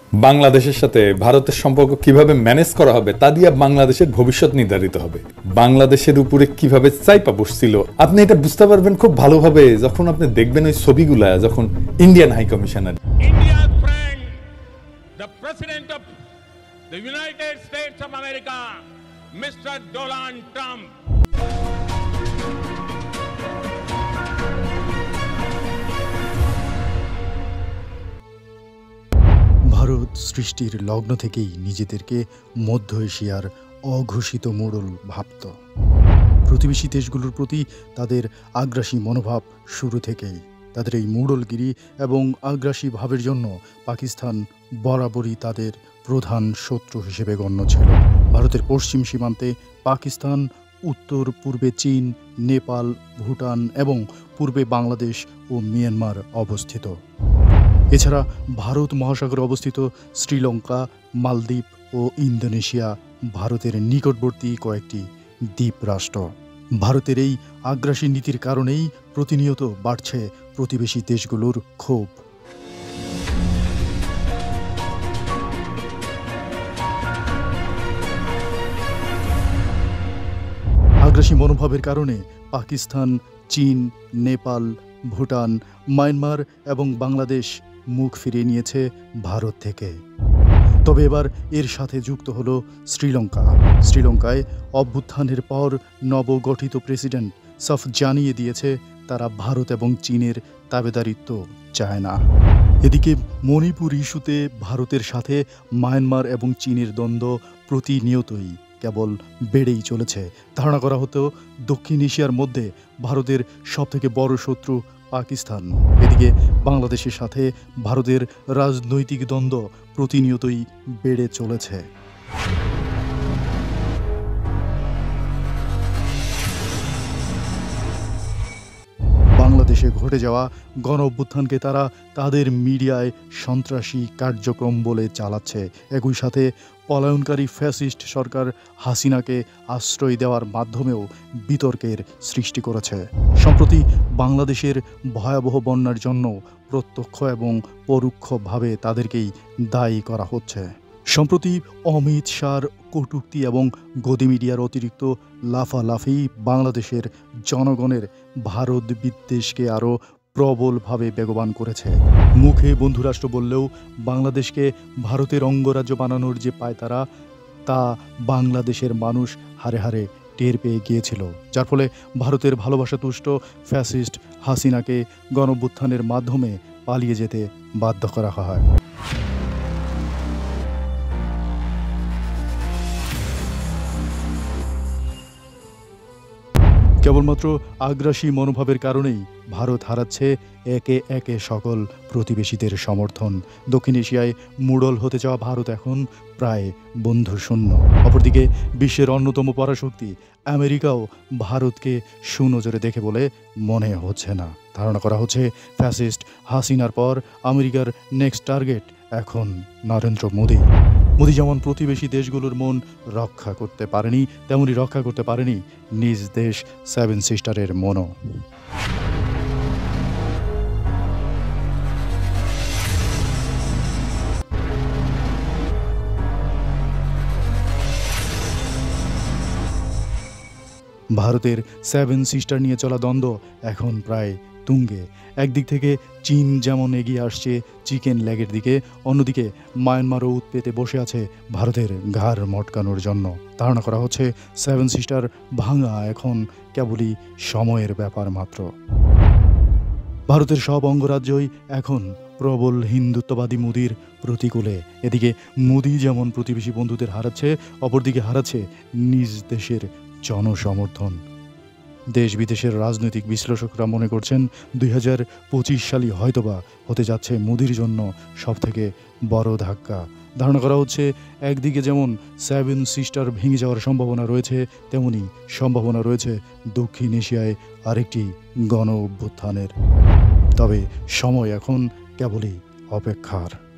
বাংলাদেশের সাথে ভারতের সম্পর্ক কিভাবে ম্যানেজ করা হবে তা দিয়ে বাংলাদেশের ভবিষ্যৎ নির্ধারিত হবে। বাংলাদেশের উপরে কিভাবে চাইপা বসছিল আপনি এটা বুঝতে পারবেন খুব ভালোভাবে যখন আপনি দেখবেন ওই ছবিগুলা, যখন Indian high commissioner India's friend, the President of the United States of America, Mr. Donald Trump. Bharat সৃষ্টির লগ্ন থেকেই নিজেদেরকে মধ্য এশিয়ার অঘোষিত মোড়ল ভাবত। প্রতিবেশী দেশগুলোর প্রতি তাদের আগ্রাসী মনোভাব শুরু থেকেই। তাদের এই মোড়লগিরি এবং আগ্রাসী ভাবের জন্য পাকিস্তান বরাবরই তাদের প্রধান শত্রু হিসেবে গণ্য ছিল। ভারতের পশ্চিম সীমান্তে পাকিস্তান, উত্তর পূর্বে চীন, নেপাল, ভুটান এবং পূর্বে বাংলাদেশ ও মিয়ানমার অবস্থিত। এছাড়া ভারত মহাসাগরে অবস্থিত শ্রীলঙ্কা, মালদ্বীপ ও ইন্দোনেশিয়া ভারতের নিকটবর্তী কয়েকটি দ্বীপ রাষ্ট্র। ভারতের এই আগ্রাসী নীতির কারণেই প্রতিনিয়ত বাড়ছে প্রতিবেশী দেশগুলোর ক্ষোভ। আগ্রাসী মনোভাবের কারণে পাকিস্তান, চীন, নেপাল, ভুটান, মায়ানমার এবং বাংলাদেশ মুখ ফিরিয়ে নিয়েছে ভারত থেকে। তবে এবার এর সাথে যুক্ত হলো শ্রীলঙ্কা। শ্রীলঙ্কায় অভ্যুত্থানের পর নবগঠিত প্রেসিডেন্ট সফ জানিয়ে দিয়েছে তারা ভারত এবং চীনের তাবেদারিত্ব চায় না। এদিকে মণিপুর ইস্যুতে ভারতের সাথে মায়ানমার এবং চীনের দ্বন্দ্ব প্রতিনিয়তই কেবল বেড়েই চলেছে। ধারণা করা হতো দক্ষিণ এশিয়ার মধ্যে ভারতের সবথেকে বড় শত্রু পাকিস্তান। এদিকে বাংলাদেশের সাথে ভারতের রাজনৈতিক দ্বন্দ্ব প্রতিনিয়তই বেড়ে চলেছে। বাংলাদেশে ঘটে যাওয়া গণ অভ্যুত্থানকে তারা তাদের মিডিয়ায় সন্ত্রাসী কার্যক্রম বলে চালাচ্ছে। একই সাথে পলায়নকারী ফ্যাসিস্ট সরকার হাসিনাকে আশ্রয় দেওয়ার মাধ্যমেও বিতর্কের সৃষ্টি করেছে। সম্প্রতি বাংলাদেশের ভয়াবহ বন্যার জন্য প্রত্যক্ষ এবং পরোক্ষভাবে তাদেরকেই দায়ী করা হচ্ছে। সম্প্রতি অমিত শাহর কটূক্তি এবং গদি মিডিয়ার অতিরিক্ত লাফালাফি বাংলাদেশের জনগণের ভারত বিদ্বেষকে আরও প্রবলভাবে বেগবান করেছে। মুখে বন্ধুরাষ্ট্র বললেও বাংলাদেশকে ভারতের অঙ্গরাজ্য বানানোর যে পায়তারা, তা বাংলাদেশের মানুষ হারে হারে টের পেয়ে গিয়েছিল, যার ফলে ভারতের ভালোবাসা তুষ্ট ফ্যাসিস্ট হাসিনাকে গণঅভ্যুত্থানের মাধ্যমে পালিয়ে যেতে বাধ্য করা হয়। কেবলমাত্র আগ্রাসী মনোভাবের কারণেই ভারত হারাচ্ছে একে একে সকল প্রতিবেশীদের সমর্থন। দক্ষিণ এশিয়ায় মুড়ল হতে যাওয়া ভারত এখন প্রায় বন্ধুশূন্য। অপরদিকে বিশ্বের অন্যতম পরাশক্তি আমেরিকাও ভারতকে সুনজরে দেখে বলে মনে হচ্ছে না। ধারণা করা হচ্ছে ফ্যাসিস্ট হাসিনার পর আমেরিকার নেক্সট টার্গেট এখন নরেন্দ্র মোদি। মোদি যেমন প্রতিবেশী দেশগুলোর মন রক্ষা করতে পারেনি, তেমনি রক্ষা করতে পারেনি নিজ দেশ সেভেন সিস্টারের মনও। ভারতের সেভেন সিস্টার নিয়ে চলা দ্বন্দ্ব এখন প্রায় তুঙ্গে। একদিক থেকে চীন যেমন এগিয়ে আসছে চিকেন লেগের দিকে, অন্যদিকে মায়ানমারও উৎপেতে বসে আছে ভারতের ঘাড় মটকানোর জন্য। ধারণা করা হচ্ছে সেভেন সিস্টার ভাঙা এখন কেবলই সময়ের ব্যাপার মাত্র। ভারতের সব অঙ্গরাজ্যই এখন প্রবল হিন্দুত্ববাদী মোদির প্রতিকূলে। এদিকে মোদি যেমন প্রতিবেশী বন্ধুদের হারাচ্ছে, অপরদিকে হারাচ্ছে নিজ দেশের জনসমর্থন। দেশ বিদেশের রাজনৈতিক বিশ্লেষকরা মনে করছেন 2025 সালই হয়তোবা হতে যাচ্ছে মোদির জন্য সবথেকে বড় ধাক্কা। ধারণা করা হচ্ছে একদিকে যেমন সেভেন সিস্টার ভেঙে যাওয়ার সম্ভাবনা রয়েছে, তেমনি সম্ভাবনা রয়েছে দক্ষিণ এশিয়ায় আরেকটি গণ অভ্যুত্থানের। তবে সময় এখন কেবলই অপেক্ষার।